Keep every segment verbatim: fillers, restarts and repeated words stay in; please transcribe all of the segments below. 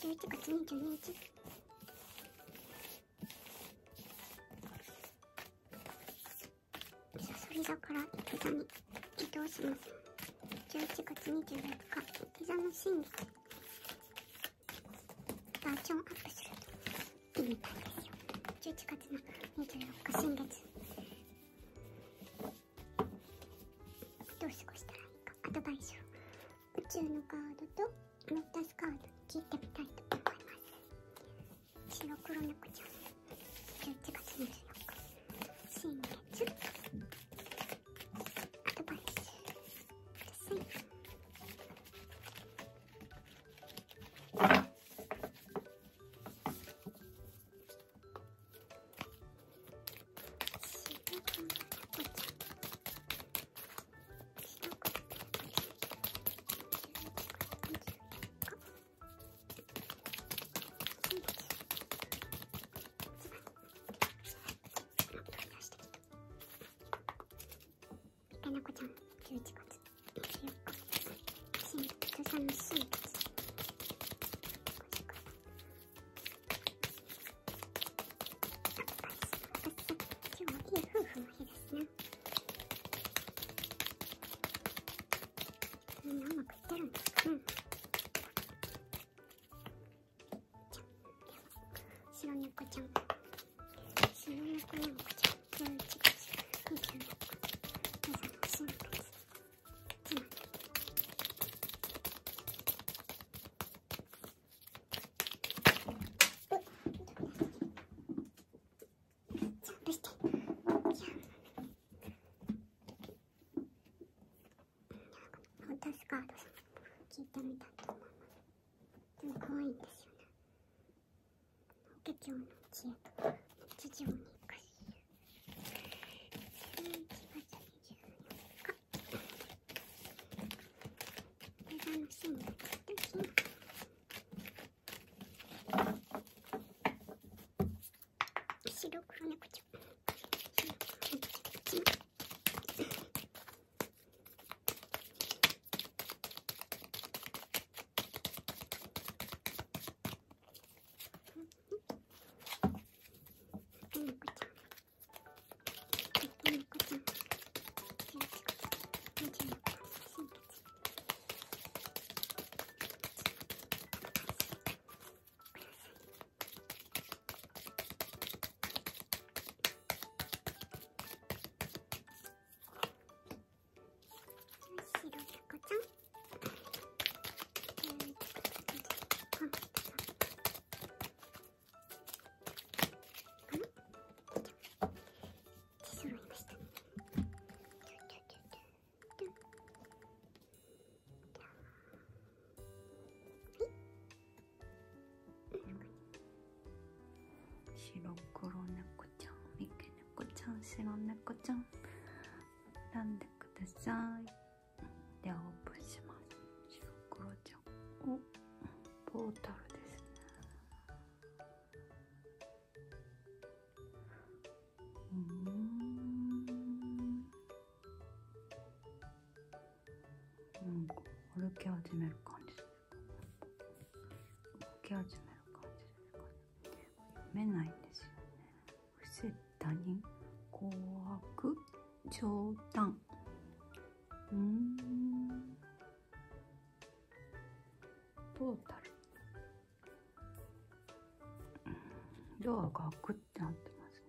じゅういちがつにじゅうににち。さそり座からいて座に移動します。じゅういちがつにじゅうよっか、いて座の新月。バージョンアップするといいみたいですよ。じゅういちがつのにじゅうよっか新月。どう過ごしたらいいかアドバイスを宇宙のカードとロータスカードに聞いてみたいと思います。白黒猫ちゃん、じゅういちがつにじゅうよっか新月アドバイスください。猫ちゃん、じゅういちがつにじゅうよっか新月、いて座の新月。今日はいい夫婦の日ですね。みんなうまくいってるんですかね。白猫ちゃん、白猫にゃんこちゃん、じゅういちがつにじゅうよっかいて座の新月。つまりジャンプして、ロータスカードさん聞いてみたいと思います。でも可愛いんですよね。法華経の知恵と日常に生かし。じゅういちがつにじゅうよっかいて座の新月と新月。白黒猫ちゃん、白黒猫ちゃん、猫ちゃん、猫ちゃん、じゅういちがつにじゅうよっか新月。白猫ちゃん、じゅういちがつにじゅうよっか揃いましたね。 白黒猫ちゃん、三毛猫ちゃん、白猫ちゃん、選んでください。ではオープンします。白黒ちゃん、お、ポータルですね。うーん、なんか歩き始める感じです。動き始める感じですかね。読めないんですよね。伏せたに紅白上段。うーん、トータル。ドアが開くってなってますね。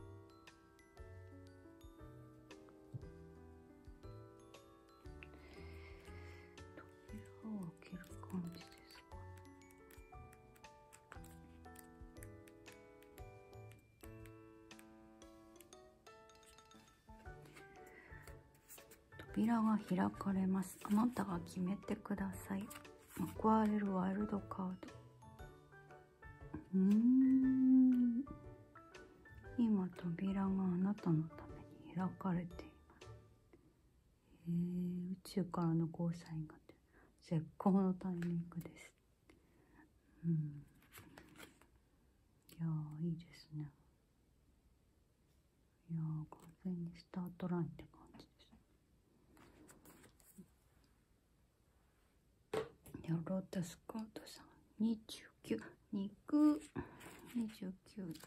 扉を開ける感じですかね。扉が開かれます。あなたが決めてください。アクアレルワイルドカード。うーん、今扉があなたのために開かれています。えー、宇宙からのゴーサインが出る。絶好のタイミングです。うん、いやー、いいですね。いやー、完全にスタートラインって感じです。ではロータスカードさんにじゅうきゅう、肉にじゅうきゅう、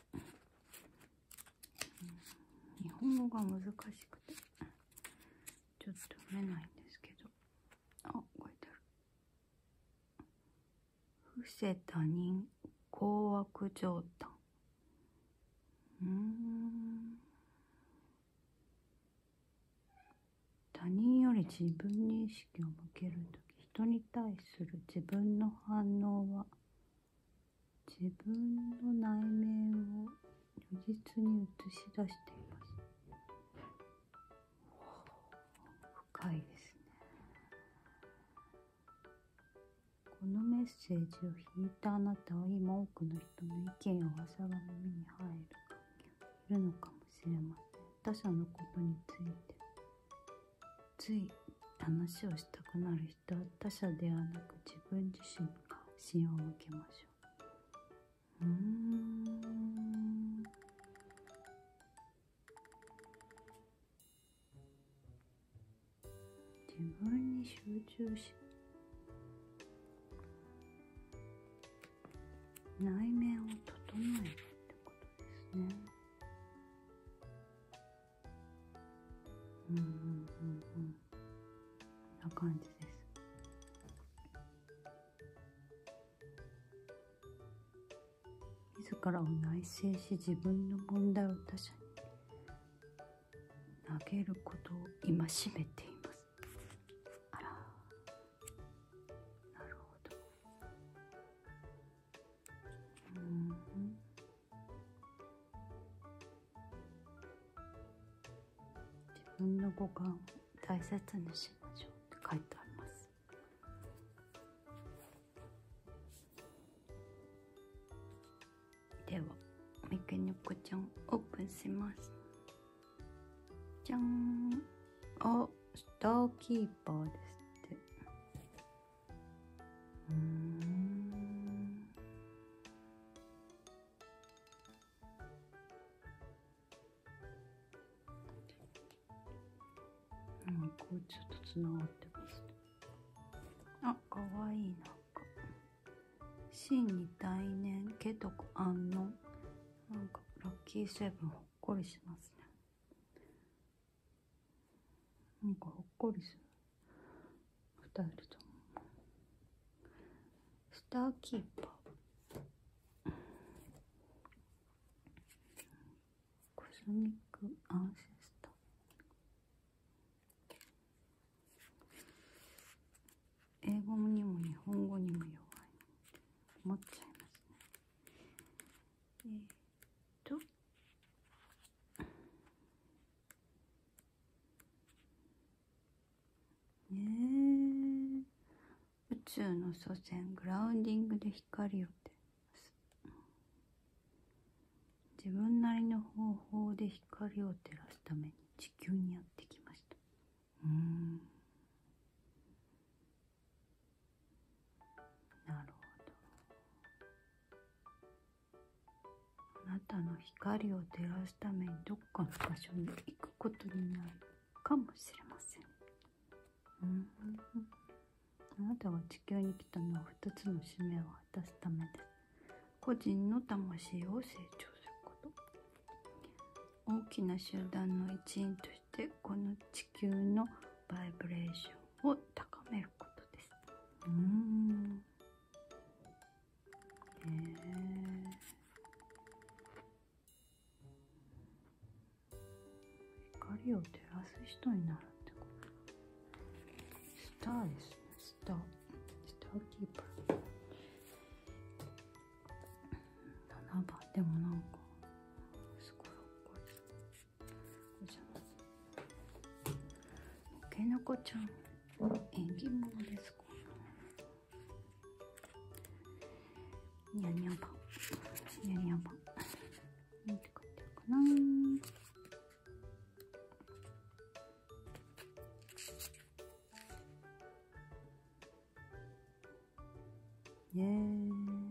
日本語が難しくてちょっと読めないんですけど、あ、書いてある。伏せ他人困惑状態。うーん、他人より自分に意識を向けるとき、人に対する自分の反応は自分の内面を如実に映し出しています。深いですね。このメッセージを引いたあなたは今多くの人の意見や噂が耳に入るいるのかもしれません。他者のことについてつい話をしたくなる人は他者ではなく自分自身に関心を向けましょう。うーん、自分に集中し内面を整えるってことですね。うんうんうんうん、こんな感じです。自らを内省し、自分の問題を他者に投げることを今しめています。あら、なるほど。うん、自分の五感を大切にしましょうって書いてあります。では三毛猫ちゃんオープンします。じゃん。あ、スターキーパーですって。うーん、うん、こうちょっとつながってますね。あ、かわいい。なんか真に大念けとく安穏、なんかラッキーセブンほっこりしますね。なんかほっこりする二人とも。スターキーパー、コスミックアンセスター。英語にも日本語にも弱い思っちゃいますね。えー、っとねえ、宇宙の祖先グラウンディングで光を照らす。自分なりの方法で光を照らすために地球にやってきました。うーん、なるほど。あなたの光を照らすためにどっかの場所に行くことになるかもしれません。うん、あなたが地球に来たのはふたつの使命を果たすためです。個人の魂を成長すること、大きな集団の一員としてこの地球のバイブレーションを高めることです。うーん、へえ、光を照らす人になるってこと。スターですね。スタースターキーパーななばん。でもなんかすごいほっこりする。これじゃない三毛猫ちゃん縁起物ですか。にゃにゃばん、にゃにゃばんなんて書いてるかな。ねえ、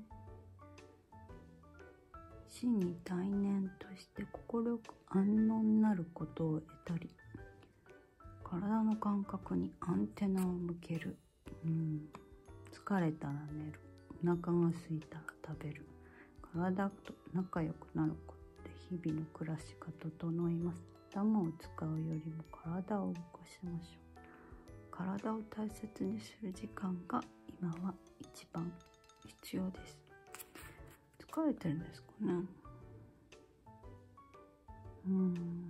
死に大念として心く安穏なることを得たり、体の感覚にアンテナを向ける。うん、疲れたら寝る。 お腹が空いたら食べる。体と仲良くなることで日々の暮らしが整います。頭を使うよりも体を動かしましょう。体を大切にする時間が今は一番必要です。疲れてるんですかね。うーん。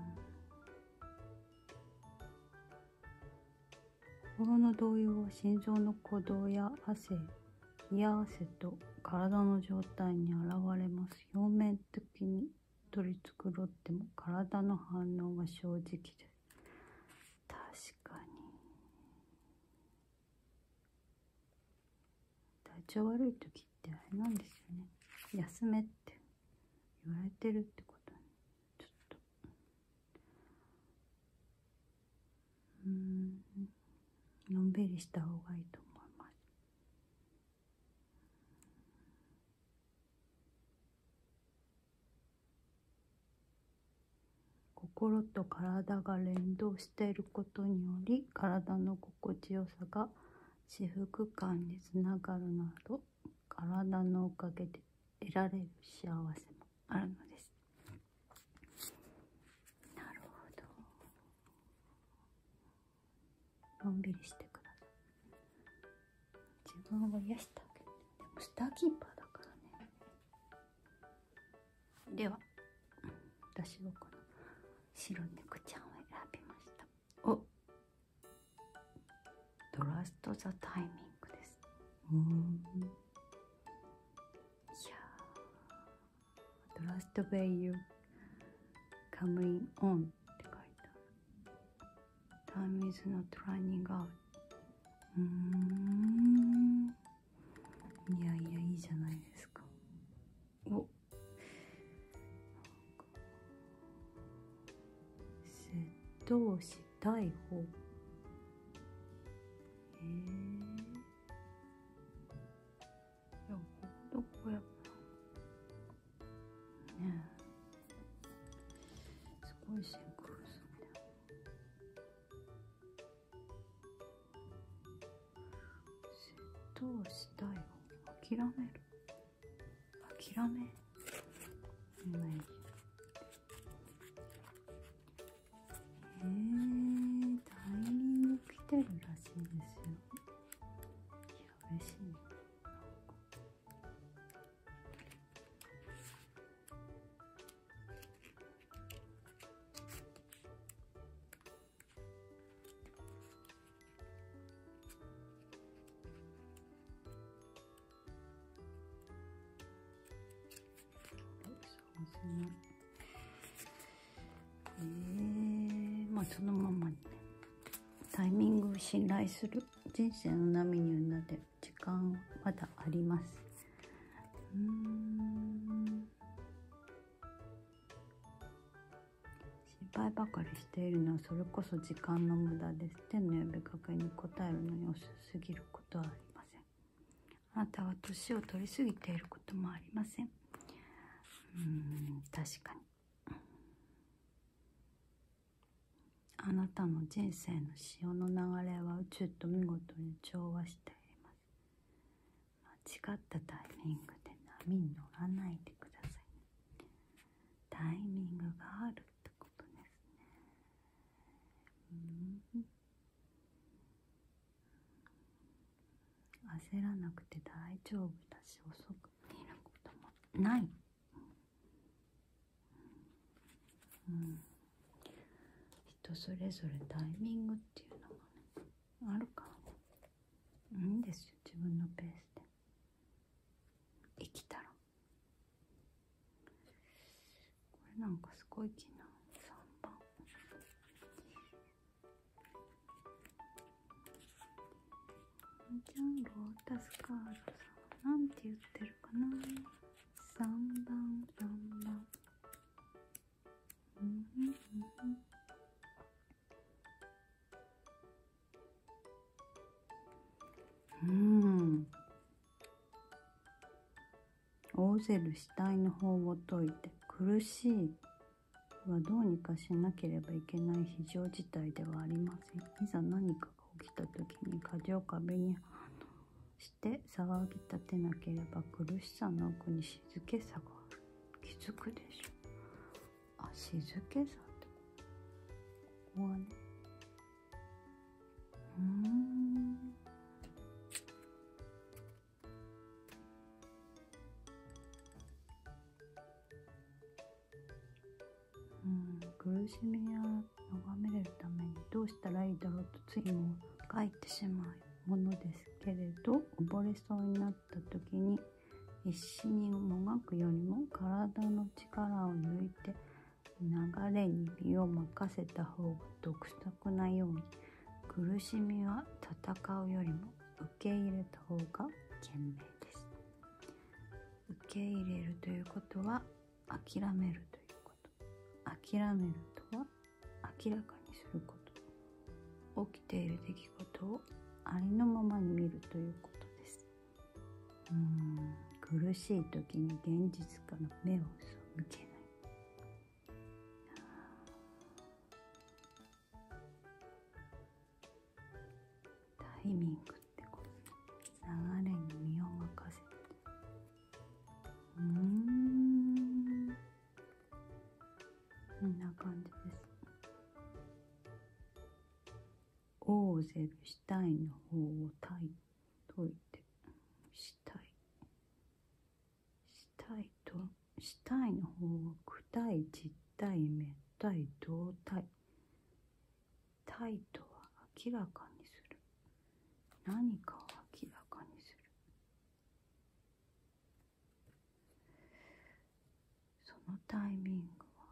心の動揺は心臓の鼓動や汗、冷や汗と体の状態に現れます。表面的に取り繕っても体の反応は正直です。確かに。体調悪い時ってあれなんですよね。休めって言われてるってことにちょっとうーんのんびりした方がいいと思います。心と体が連動していることにより体の心地よさが至福感につながるなど、体のおかげで得られる幸せもあるのです。なるほど。のんびりしてください。自分を癒してあげる。でもスターキーパーだからね。では私はこの白猫ちゃんを選びました。お、トラスト・ザ・タイミングです。うーん、いやー、トラスト・ウェイ・ユー・カムイン・オンって書いてある。Time is not running out。うーん、いやいや、いいじゃないですか。お、窃盗師逮捕。えー、いや、どこやねえ、すごいシンクロするんだよ。窃盗師逮捕。諦める。諦め。イメージ。えー、タイミング来てるらしいですよ。いや、嬉しい。そうですね。えー、まあそのままにね、タイミングを信頼する。人生の波にうなで時間はまだあります。うーん、心配ばかりしているのはそれこそ時間の無駄です。天の呼びかけに応えるのに遅すぎることはありません。あなたは年を取りすぎていることもありません。うーん、確かに。あなたの人生の潮の流れは宇宙と見事に調和しています。間違ったタイミングで波に乗らないでください。タイミングがあるってことですね。うん、焦らなくて大丈夫だし、遅く見ることもない。うん、人それぞれタイミングっていうのがね、あるからいいんですよ。自分のペースで生きたら。これなんかすごい気なさんばん。じゃん、ロータスカードさん、なんて言ってるかな。さんばん、さんばん。うんうんうん。うん。オーゼル死体の方を解いて、苦しいはどうにかしなければいけない非常事態ではありません。いざ何かが起きた時に風を壁にして騒ぎ立てなければ苦しさの奥に静けさがある。気づくでしょ。あ、静けさってここはね。うーん。うん、苦しみや眺めれるためにどうしたらいいだろうとついも書いてしまうものですけれど、溺れそうになった時に必死にもがくよりも体の力を抜いて流れに身を任せた方が得策なように、苦しみは戦うよりも受け入れた方が賢明です。受け入れるということは諦めるということ。諦めるとは明らかにすること。起きている出来事をありのままに見るということです。うーん、苦しい時に現実から目を背けない。タイミングってこと。流れに身を任せて。うーん、こんな感じです。オーゼルシュタインの方を解いて、シュタイシュタイとシュタイの方を躯体実体滅体動体。体とは明らかにする。何かを明らかにする。そのタイミングは、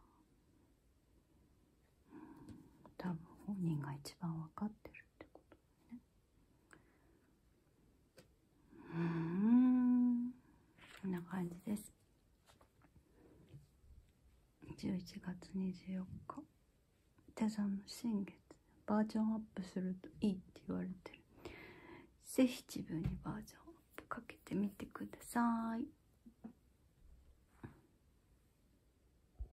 うん、多分本人が一番分かってるってことだね。うーん、こんな感じです。じゅういちがつにじゅうよっか、手座の新月、バージョンアップするといいって言われてる。ぜひ自分にバージョンアップかけてみてください。